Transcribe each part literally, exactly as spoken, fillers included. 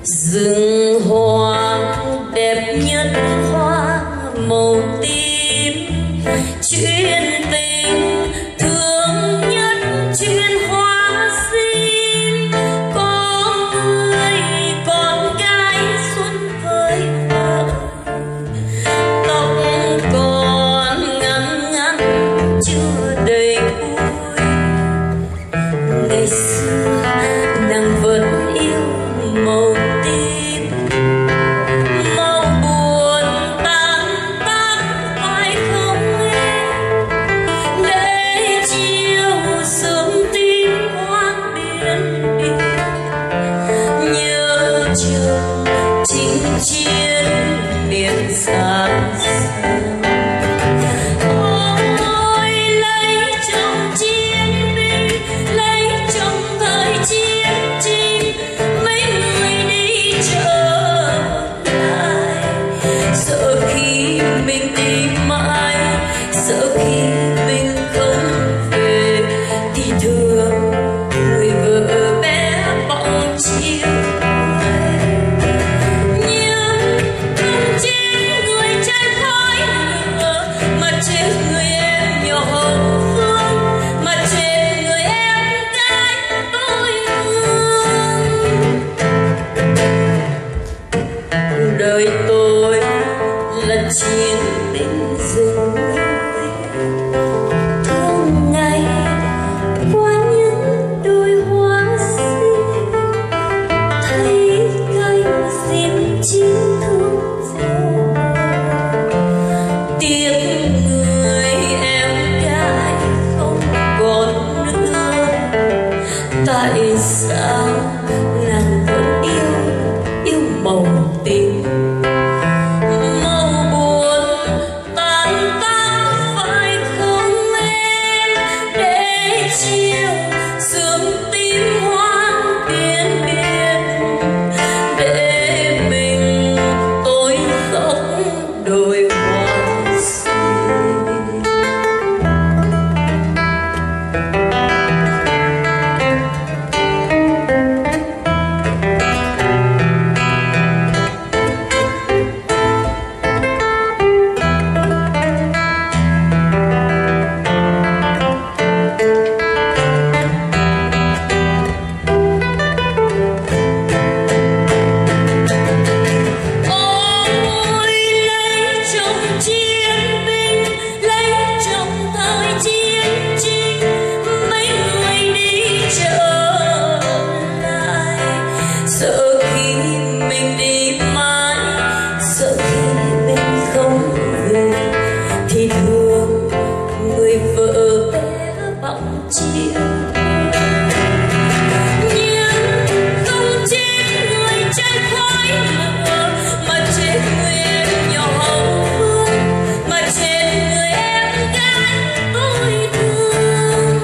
rừng hoa đẹp nhất hoa màu tím, chuyện tình thương nhất chuyện hoa sim. Có người con gái xuân với vợ, tóc còn ngắn ngắn chưa đầy cuối. Ngày xưa nàng vẫn yêu màu tím, màu buồn tan tác phải không em? Để chiều sớm tím hoang biên biệt, nhớ chồng chinh chiến biển xa xăm. Ôi lấy chồng chiến binh, lấy chồng thời chiến tranh, mấy người đi trở lại. Sợ khi mình đi mãi, sợ khi mình không về, thì thương người vợ bé bỏng chiều quê. Nhưng không chết người trai khói lửa, mà chết người em nhỏ hậu phương, mà chết người em gái tôi thương. Đời tôi là chiến binh rừng núi, thương ngày qua những đôi hoa xinh, thấy cánh diêm chín thương vô. Tiếc người em gái không còn nữa, tại sao nàng vẫn yêu yêu màu tím. Màu buồn tan tác phải không em? Để chiều sương tím hoang biên biệt, để mình tôi khóc đôi hoa xinh. Ôi lấy chồng chiến binh, lấy chồng thời chiến tranh, mấy người đi trở lại. Sợ khi mình đi mãi, sợ khi mình không về, thì thương người vợ bé bỏng chiều. Nhưng không chết người trai khói lửa, mà chết người em nhỏ hậu phương, mà chết người em gái tôi thương.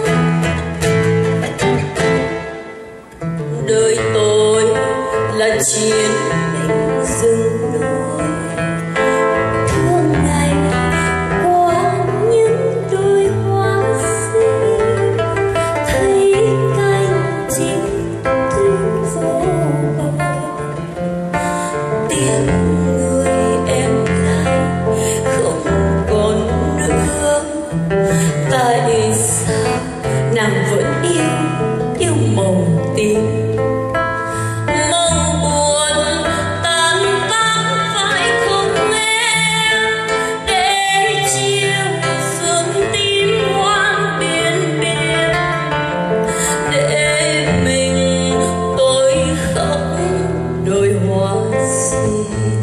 Đời tôi là chiến binh rừng núi, thương ngày qua những đôi hoa xinh, thấy cánh chim thương vô bờ. Tiếc người em gái không còn nữa, tại sao nàng vẫn yêu yêu màu tím. Màu buồn tan tác phải không em? Để chiều sương tím hoang biên biệt, để mình tôi khóc đôi hoa xinh.